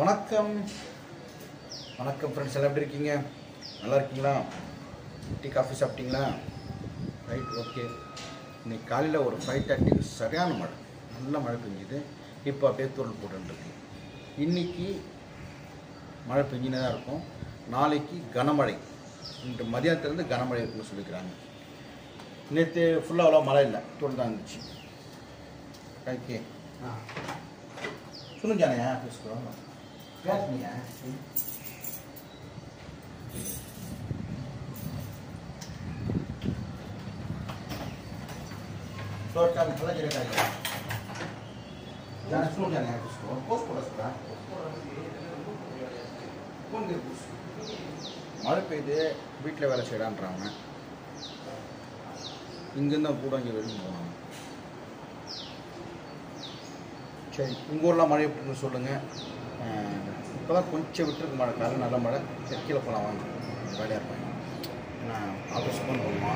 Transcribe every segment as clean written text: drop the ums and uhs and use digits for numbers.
வணக்கம் வணக்கம் ஃப்ரெண்ட்ஸ், எல்லாம் எப்படி இருக்கீங்க? நல்லா இருக்கீங்களா? டீ காஃபி சாப்பிட்டீங்களா? Right, okay. இன்னைக்கு காலையில் ஒரு 5:30 சரியான மழை, நல்ல மழை பெஞ்சுது. இப்போ அப்படியே தூரல் போட்டுருக்கு. இன்றைக்கி மழை பெஞ்சினே தான் இருக்கும். நாளைக்கு கனமழை, இன்று மதியானத்துலேருந்து கனமழை இருக்குன்னு சொல்லிக்கிறாங்க. நேற்று ஃபுல்லாக அவ்வளோ மழை இல்லை, தூரல் தான் இருந்துச்சு. ஓகே, सुनो जाने हैं आप इसको क्या नहीं है तो क्या निकला जरा का जाने सुनो जाने हैं इसको पोस्ट पोस्ट का कौन दे पोस्ट மழை பெய்து வீட்டில் வேலை செய்யலான்றாங்க. இங்கேருந்து தான் கூட இங்கே வெளியே போனாங்க. சரி, உங்கள் ஊரில் மழை எப்படின்னு சொல்லுங்கள். இப்போ தான் கொஞ்சம் விட்டுருக்கு மழை, காலையில் நல்ல மழை. சரி, கீழே போகலாம் வாங்க, வேலையாக இருப்பேன். நான் ஆஃபீஸ் போகணுமா?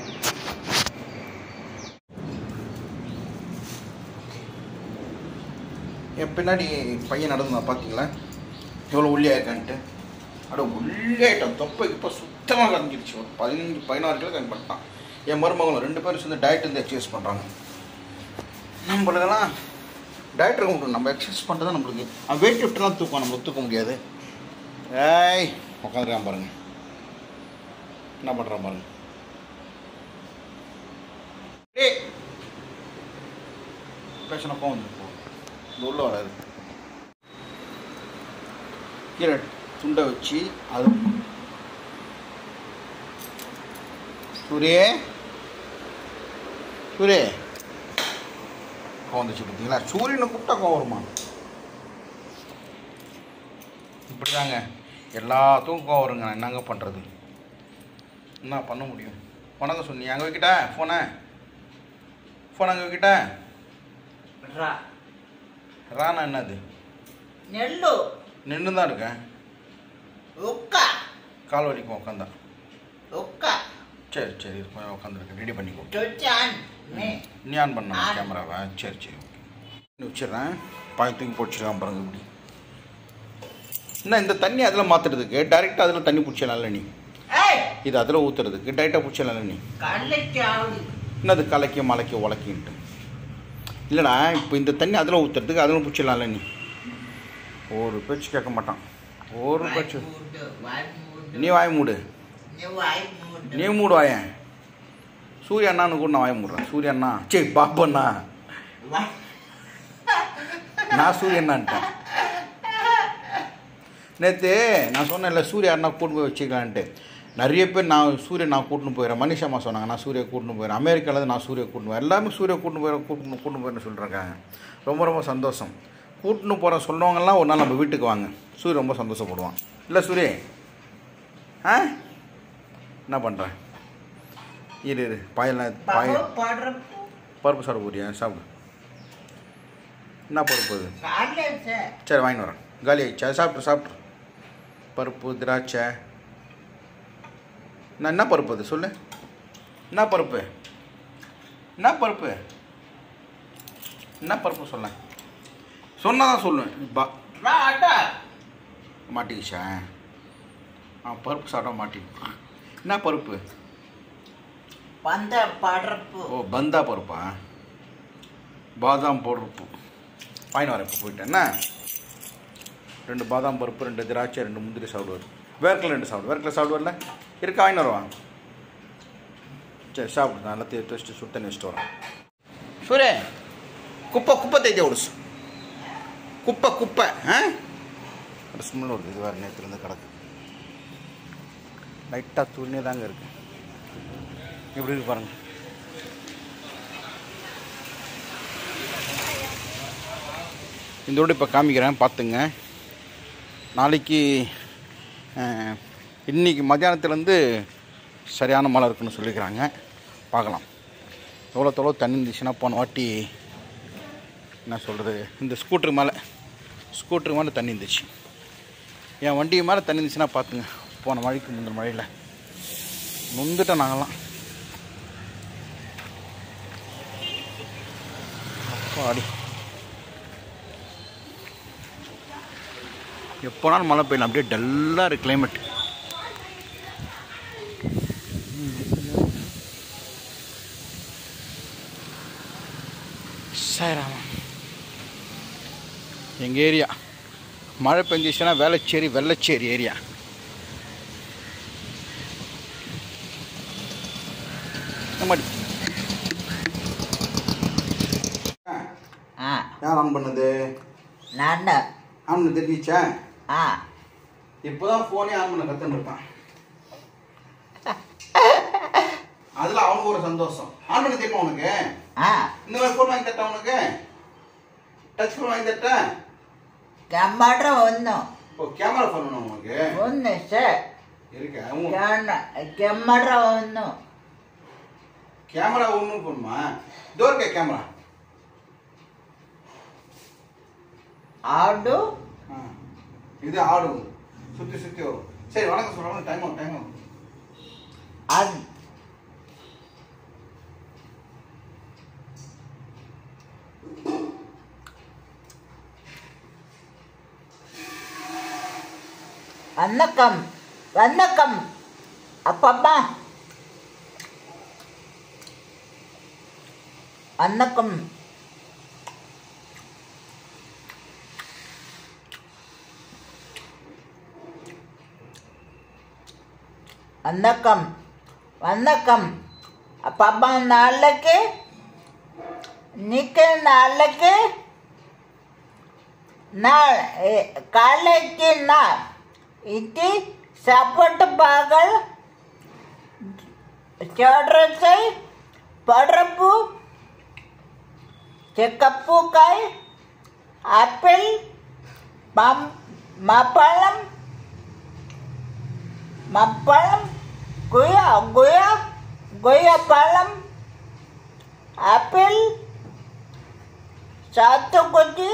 என் பின்னாடி பையன் நடந்தான் பார்த்தீங்களா, எவ்வளோ ஒல்லியாக இருக்கான்ட்டு. அட ஒல்லியாயிட்டான், தொப்பை இப்போ சுத்தமாக கரைஞ்சிருச்சு. ஒரு 15-16 கிலோ கம்மி பண்ணிட்டான். என் மருமகளும் 2 பேரும் சேர்ந்து டயட் வந்து எக்ஸசைஸ் பண்ணுறாங்க. நம்மளுக்கெல்லாம் டயட் இருக்கும், நம்ம எக்ஸசைஸ் பண்ணுறது தான் நம்மளுக்கு. வெயிட் லிஃப்ட்லாம் தூக்கம் நம்ம தூக்க முடியாது. ஏய் உட்காந்துருக்கான் பாருங்க, என்ன பண்ணுறான் பாருங்க. ஏய் பேசினப்போ வந்து இந்த உள்ள வராது. கீரை துண்டை வச்சு அது சூரியே சூரியே வந்துச்சு பார்த்தீங்களா? சூரியனை கூப்பிட்டா கோவம் வருமா? இப்படி தாங்க எல்லாத்துக்கும் கோவம் வருங்க. நான் என்னங்க பண்ணுறது, என்ன பண்ண முடியும்? வணக்கம் சொன்னி அங்கே வைக்கிட்ட ஃபோனை அங்கே வைக்கிட்ட. ரானா என்னது? நின்று தான் இருக்கேன். கால் வலிக்கும் உட்காந்தா. சரி சரி, உட்காந்துருக்கேன், ரெடி பண்ணிக்கோ. நீ ஆன் பண்ண கேமராவா? சரி சரி, ஓகே வச்சிடுறேன். பாய் தூக்கி போட்டுருக்கான் பாருங்க. இப்படி என்ன இந்த தண்ணி அதில் மாற்றுறதுக்கு டைரெக்டாக அதில் தண்ணி பிடிச்சலாம்ல நீ. இது அதில் ஊற்றுறதுக்கு டைரெக்டாக பிடிச்சலாம்ல நீ. என்னது கலக்கி மலைக்கி உலக்கின்ட்டு இல்லைடா. இப்போ இந்த தண்ணி அதில் ஊற்றுறதுக்கு அதில் பிடிச்சலாம்ல நீ. ஒரு பேச்சு கேட்க மாட்டான், ஒரு பேச்சு. நீ வாய் மூடு, நீ மூடு வாயன். சூரிய அண்ணான்னு கூட நான் வாய மூடுறேன். சூரிய அண்ணா சரி பாப்பண்ணா, நான் சூரிய அண்ணான்ட்டேன். நேற்று நான் சொன்னேன்ல சூரிய அண்ணா கூட்டு போய் வச்சுக்கலான்ட்டு. நிறைய பேர் நான் கூட்டின்னு போயிடுறேன். மனிஷாமா சொன்னாங்க நான் சூரிய கூட்டின்னு போயிடுறேன். அமெரிக்காவில் நான் சூரிய கூட்டின்னு போயிடுறேன். எல்லாமே சூரிய கூட்டின்னு போயிடுறேன்னு சொல்லிருக்காங்க. ரொம்ப ரொம்ப சந்தோஷம். கூட்டின்னு போகிற சொல்கிறவங்கலாம் ஒரு நாள் நம்ம வீட்டுக்கு வாங்க, சூரிய ரொம்ப சந்தோஷப்படுவான். இல்லை சூரிய என்ன பண்ணுறேன்? இரு பருப்பு சாப்பிட போறியா? சாப்பிடு. என்ன பருப்பு அது? சரி வாங்கிட்டு வரேன். காலி ஆயிடுச்சா? சாப்பிட்ரு. பருப்பு திராட்சை என்ன பருப்பு அது சொல்லு. என்ன பருப்பு சொல்ல சொன்னதான் சொல்லுவேன். மாட்டிக்கிச்சா? பருப்பு சாப்பிட்டா மாட்டிக்கு. என்ன பருப்பு? ஓ பந்தா பருப்பா? பாதாம் பருப்பு வாங்கிட்டு வரேன். இப்போ போயிட்டேன். என்ன 2 பாதாம் பருப்பு, 2 திராட்சை, 2 முந்திரி சாப்பிடுவார். வேர்க்கலை 2 சாப்பிடு. வேர்க்கலை சாப்பிடுவார்ல இருக்கா? வாங்கிட்டு வருவான். சரி சாப்பிடு. நல்லா தேய்ச்சி சுடு தண்ணி வச்சுட்டு வரேன். சூரிய குப்பை தேய்ச்சி விடு. குப்பை ஸ்மெல் வருது. இது வேறு நேற்றுலேருந்து கிடக்கு. லைட்டாக தூணியே தாங்க இருக்கு. எப்படி இருக்கு பாருங்க. இதோடு இப்போ காமிக்கிறேன் பார்த்துங்க. நாளைக்கு இன்றைக்கி மத்தியானத்துலேருந்து சரியான மழை இருக்குன்னு சொல்லிக்கிறாங்க. பார்க்கலாம். எவ்வளோ தண்ணி இருந்துச்சுன்னா போன வாட்டி என்ன சொல்கிறது, இந்த ஸ்கூட்ரு மேலே தண்ணி இருந்துச்சு. என் வண்டி மேலே தண்ணி இருந்துச்சுன்னா பார்த்துங்க. போன மழைக்கு முந்தின மழையில் நொந்துட்டோம் நாங்கள்லாம். அப்பாடி எப்போனாலும் மழை பெய்யலாம், அப்படியே டல்லாக இருக்குது கிளைமேட். சாய்ராமா. எங்கள் ஏரியா மழை பெஞ்சிச்சுன்னா வேளச்சேரி வெள்ளச்சேரி ஏரியா. யார் ஆன் பண்ணது? நான் ஆன் பண்ண தெரிஞ்சிச்சா? இப்போதான் ஃபோனே ஆன் பண்ண கற்றுன்னு இருக்கான். அதில் அவனுக்கு ஒரு சந்தோஷம். ஆன் பண்ண தெரியுமா உனக்கு? இந்த மாதிரி ஃபோன் வாங்கி தட்டா உனக்கு? டச் ஃபோன் வாங்கி தட்டா? கேமரா ஒன்றும். ஓ, கேமரா ஃபோன் வேணும் உனக்கு? ஒன்று சார் இருக்கா? கேமரா ஒன்றும். கேமரா ஒன்றும் போடணுமா? இதோ இருக்கா கேமரா. ஆடு இது ஆடும், சுற்றி சுற்றி வரும். சரி, வணக்கம் சொல்லுவாங்க. டைம் ஆகும், டைம் ஆகும். அது வணக்கம் வணக்கம் அப்பப்பா. வணக்கம். வணக்கம் வணக்கம் அப்பப்பா. நாளைக்கு இன்னைக்கு நாளைக்கு நாள் காலைக்கு நாள் இது சாப்பாட்டு பாகல் சோடரசை படப்பு செக்கப்பூக்காய் ஆப்பிள் மாப்பழம் மப்பழம் கொய்யா பழம் ஆப்பிள் சாத்துக்குடி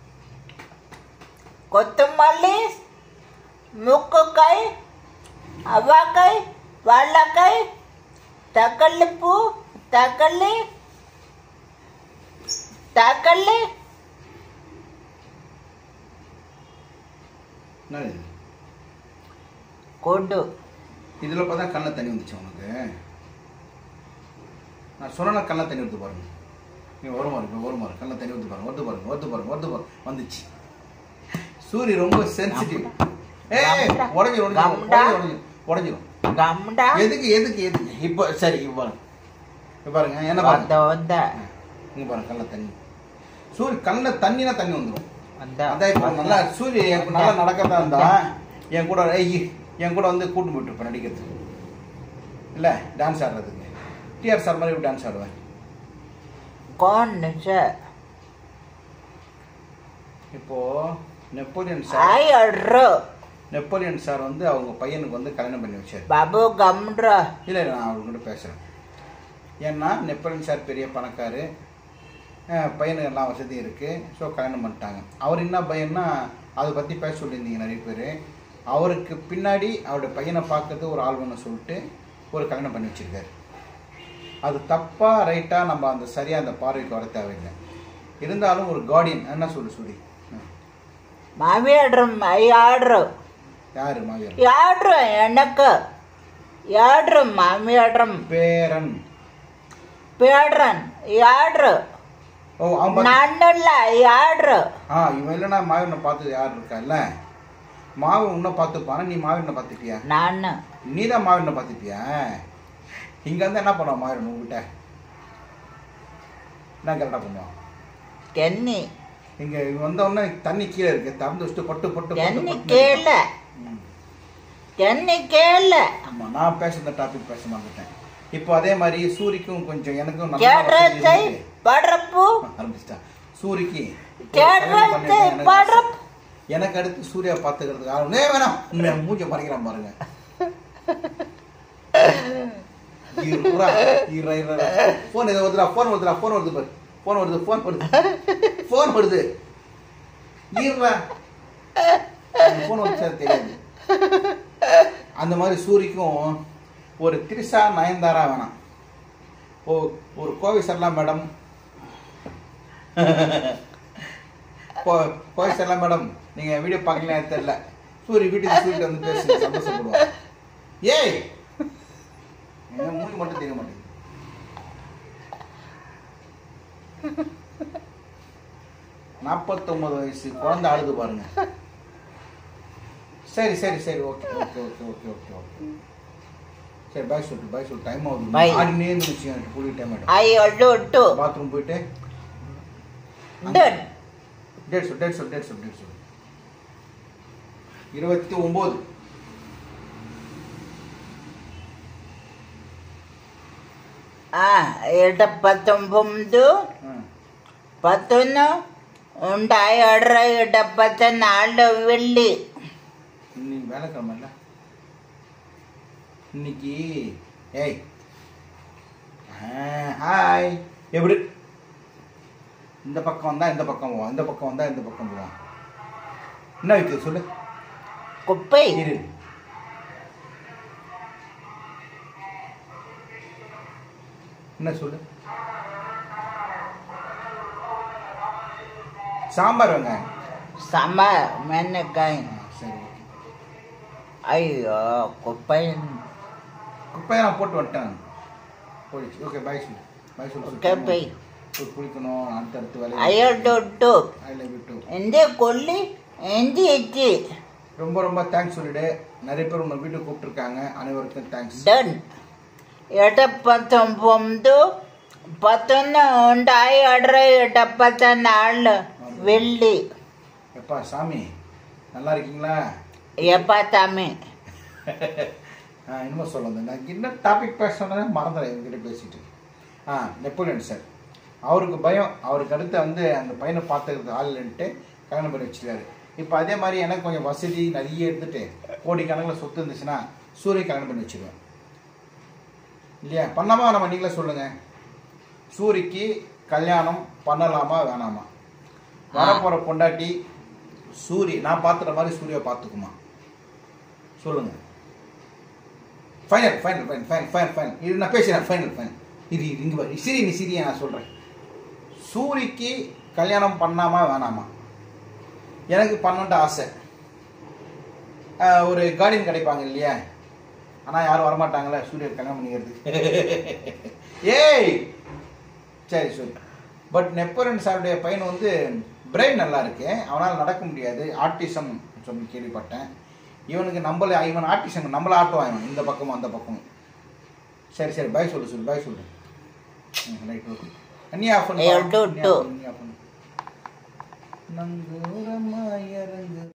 கொத்தமல்லி மூக்குக்காய் அவ்வாக்காய் வாழைக்காய் தக்காளி பூ தக்காளி கொண்டு. இதில் பார்த்தா கண்ணில் தண்ணி வந்துச்சு உனக்கு. நான் சொன்ன கண்ணில் தண்ணி ஊற்று பாருங்க. நீ ஒரு மாதிரி கண்ணில் தண்ணி ஊற்றி பாருங்க. வருது பாருங்க வந்துச்சு. சூரிய ரொம்ப சென்சிட்டிவ். உடஞ்சிரும். எதுக்கு இப்போ சரி பாருங்க. என்ன பாருங்க, இங்கே பாருங்க கண்ணில் தண்ணி. சூரிய கண்ணில் தண்ணினா தண்ணி வந்துடும். அதான் இப்போ நல்லா சூரிய நல்லா நடக்கிறதா இருந்தா என் கூட வந்து கூட்டு போயிட்டு இருப்பேன் நடிக்கிறதுக்கு, இல்லை டான்ஸ் ஆடுறதுக்கு. டிஆர் சார் மாதிரி டான்ஸ் ஆடுவேன். இப்போ நெப்போலியன் சார் வந்து அவங்க பையனுக்கு வந்து கல்யாணம் பண்ணி வச்சார். பாபு கம்ரா. இல்லை, நான் அவர்கிட்ட பேசுகிறேன். ஏன்னா நெப்போலியன் சார் பெரிய பணக்காரு, பையனுக்கு எல்லாம் வசதி இருக்குது. ஸோ கல்யாணம் பண்ணிட்டாங்க. அவர் என்ன பையன்னா அதை பற்றி பேச சொல்லியிருந்தீங்க நிறைய பேர். அவருக்கு பின்னாடி அவருடைய பையனை பார்க்கறது ஒரு ஆள் ஒன்று சொல்லிட்டு ஒரு கல்யாணம் பண்ணி வச்சுருக்காரு. அது தப்பாக ரைட்டாக நம்ம அந்த சரியாக அந்த பார்வைக்கு வர தேவையில்லை. இருந்தாலும் ஒரு கார்டியன் என்ன சொல்லி மாமியார் யாரு மாமியார் யாரு எனக்கு யாரு மாமியார் பேரன் யாரு? ஓ, நான்ல யாரு? இவன் இல்லைன்னா மாவீரனை பார்த்தது யாரு இருக்கா? இல்லை, மாவன் உன்னை பார்த்துப்பானா? நீ மாவீரனை பார்த்துப்பியா? நான். நீ தான் மாவீரனை பார்த்துப்பியா? இங்க வந்து என்ன பண்ணுவான் மாவீரன் உங்ககிட்ட? என்ன கரெக்டாக பண்ணுவான்? தண்ணி இங்க வந்தோடனே தண்ணி கீழே இருக்கு, திறந்து வச்சுட்டு பட்டு தண்ணி கேள. ஆமா, நான் பேசுற டாபிக் பேச மாட்டேன். இப்போ அதே மாதிரி சூரிக்கும் கொஞ்சம் எனக்கும் ஆரம்பிச்சிட்டா. சூரிக்கு எனக்கு அடுத்து சூர்யா பார்த்துக்கிறதுக்கு ஆரம்பி வேணாம். மூஞ்ச மறைக்கிறான் பாருங்க. போன் ஏதோ வருதுடா, போன் வருது பாரு. போன் வருது ஈர்றா. போன் வந்து தெரியாது. அந்த மாதிரி சூரிக்கும் ஒரு திரிஷா நயன்தாரா வேணாம். ஒரு கோவை சரளா மேடம், போய் செல்ல மேடம் நீங்கள் வீடியோ பார்க்கலையா தெரியல. சூரிய வீட்டுக்கு சூரியட்டு வந்து பேசுங்க, சந்தோஷப்படுவோம். ஏய் மூணு மட்டும் தெரிய மாட்டேங்குது. நாற்பத்தொம்பது வயசு குழந்தை அழுது பாருங்க. சரி சரி சரி okay okay okay okay okay okay சரி பாய் சொல்லு டைம் ஆகுது. ஆடினே இருந்துச்சு எனக்கு கூலி டைம் ஆகிடும். பாத்ரூம் போயிட்டு டேட் சொல்லு 29 19 11 ഉണ്ടായി 74 വെള്ളി. இன்னைக்கு வேலைக்கிழமைல இன்னைக்கு. ஏய் ஹாய் எப்படி இந்த பக்கம் வந்தா இந்த பக்கம் போவோம், இந்த பக்கம் வந்தா இந்த பக்கம் போவோம். என்ன வைக்க சொல்லு. குப்பை இரு. என்ன சொல்லு. சாம்பார் வெங்காயம். சாம்பார் மென்னக்காய். சரி ஐயோ குப்பை குப்பையை நான் போட்டு வந்துட்டேன். போயிடுச்சு. ஓகே பாய் சொல்லு குப்பை குளிக்கணும். அடுத்தடுத்து வேலை. ஐயோ டொட்டு ஐ லவ் யூ டூ. எந்த கொல்லி எந்த எச்சி. ரொம்ப ரொம்ப தேங்க்ஸ் சொல்லிடு. நிறைய பேர் உன்னை வீட்டுக்கு கூப்பிட்டுருக்காங்க. அனைவருக்கும் தேங்க்ஸ். டன் 19 11 ഉണ്ടായി 74 வெள்ளி. எப்பா சாமி நல்லா இருக்கீங்களா? எப்பா சாமி இன்னும் சொல்லுங்க. நான் என்ன டாபிக் பேசணும்னா மறந்துடுறேன் இவங்ககிட்ட பேசிட்டு. நெப்போலியன் சார் அவருக்கு பயம். அவருக்கு அடுத்து வந்து அந்த பையனை பார்த்துக்கிறது ஆள் இல்லைன்ட்டு கல்யாணம் பண்ணி வச்சுருக்காரு. இப்போ அதே மாதிரி எனக்கு கொஞ்சம் வசதி நிறைய எடுத்துட்டு கோடிக்கணக்கில் சொத்து இருந்துச்சுன்னா சூரிய கல்யாணம் பண்ணி வச்சுருவேன் இல்லையா? பண்ணாமா நம்ம நீங்களே சொல்லுங்கள். சூரிக்கு கல்யாணம் பண்ணலாமா வேணாமா? வரப்போகிற பொண்டாட்டி சூரி நான் பார்த்துற மாதிரி சூரியை பார்த்துக்குமா சொல்லுங்கள். Final final final final final final இது நான் பேசுகிறேன். ஃபைனல் ஃபைனல் இது இங்கே பாரு. நீ சிரியை நான் சொல்கிறேன். சூரிக்கு கல்யாணம் பண்ணாமா வேணாமா? எனக்கு பண்ணணுன்ட்டு ஆசை. ஒரு கார்டியன் கிடைப்பாங்க இல்லையா? ஆனால் யாரும் வரமாட்டாங்களே சூரிய கல்யாணம் பண்ணிக்கிறதுக்கு. ஏய் சரி சரி. பட் நெப்போலியன் சாருடைய பையன் வந்து பிரெயின் நல்லா இருக்கு. அவனால் நடக்க முடியாது. ஆர்டிசம் சொல்லி கேள்விப்பட்டேன். இவனுக்கு இவன் ஆர்டிசம் நம்மளை ஆட்டுவான் இவன் இந்த பக்கமும் அந்த பக்கமும். சரி சரி பாய் சொல்லு பாய் சொல்லு. Right okay. நீ ஆஃப் பண்ணு.